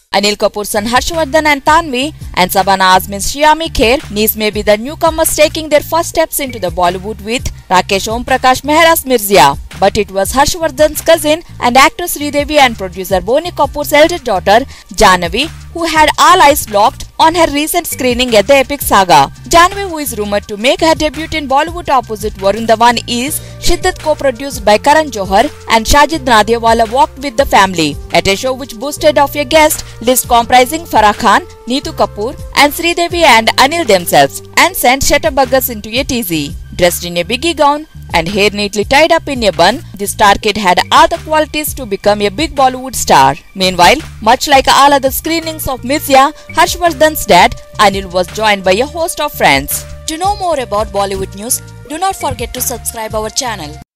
Anil Kapoor's son Harshvardhan and Tanvi and Shabana Azmi's Shiyami Kher niece may be the newcomers taking their first steps into the Bollywood with Rakesh Om Prakash Mehra's Mirzya. But it was Harshvardhan's cousin and actress Sridevi and producer Boney Kapoor's elder daughter Janhavi who had all eyes locked on her recent screening at the epic saga. Janhavi, who is rumoured to make her debut in Bollywood opposite Varun Dhawan, is Shiddat co-produced by Karan Johar and Sajid Nadiawala walked with the family at a show which boosted off a guest list comprising Farah Khan, Neetu Kapoor and Sridevi and Anil themselves and sent shutterbuggas into a teasy. Dressed in a biggie gown and hair neatly tied up in a bun, the star kid had all the qualities to become a big Bollywood star. Meanwhile, much like all other screenings of Mirzya, Harshvardhan's dad, Anil, was joined by a host of friends. To know more about Bollywood news, do not forget to subscribe our channel.